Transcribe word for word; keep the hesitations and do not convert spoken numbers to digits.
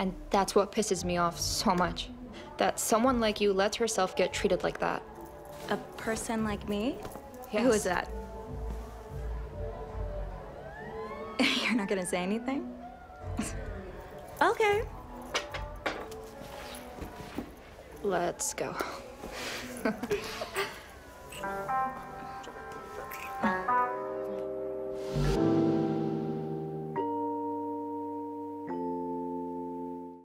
And that's what pisses me off so much. That someone like you lets herself get treated like that. A person like me? Yes. Who is that? You're not gonna say anything? Okay. Let's go.